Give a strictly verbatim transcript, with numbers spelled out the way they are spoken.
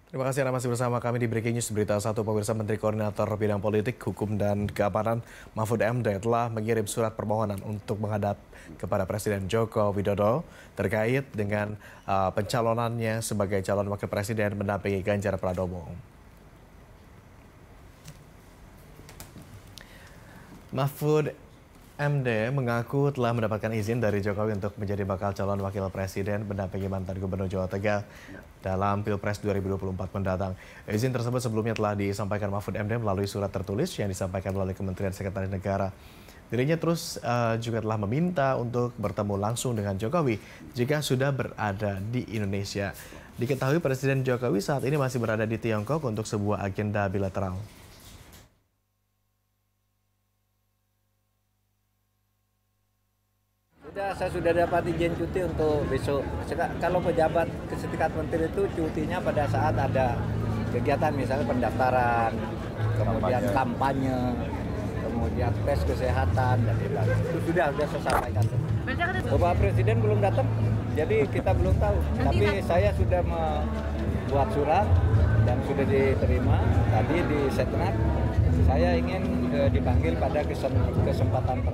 Terima kasih Anda masih bersama kami di Breaking News. Berita satu, pemirsa, Menteri Koordinator Bidang Politik, Hukum, dan Keamanan Mahfud M D telah mengirim surat permohonan untuk menghadap kepada Presiden Joko Widodo terkait dengan uh, pencalonannya sebagai calon wakil presiden mendampingi Ganjar Pranowo. Mahfud M D mengaku telah mendapatkan izin dari Jokowi untuk menjadi bakal calon wakil presiden mendampingi mantan Gubernur Jawa Tengah dalam Pilpres dua ribu dua puluh empat mendatang. Izin tersebut sebelumnya telah disampaikan Mahfud M D melalui surat tertulis yang disampaikan melalui Kementerian Sekretaris Negara. Dirinya terus uh, juga telah meminta untuk bertemu langsung dengan Jokowi jika sudah berada di Indonesia. Diketahui Presiden Jokowi saat ini masih berada di Tiongkok untuk sebuah agenda bilateral. Sudah, saya sudah dapat izin cuti untuk besok. Kalau pejabat setingkat menteri itu cutinya pada saat ada kegiatan, misalnya pendaftaran, kemudian kampanye, kemudian tes kesehatan, dan lain-lain. Itu sudah, sudah saya sampaikan. Bapak Presiden belum datang, jadi kita belum tahu. Tapi saya sudah membuat surat dan sudah diterima tadi di Setnek. Saya ingin dipanggil pada kesempatan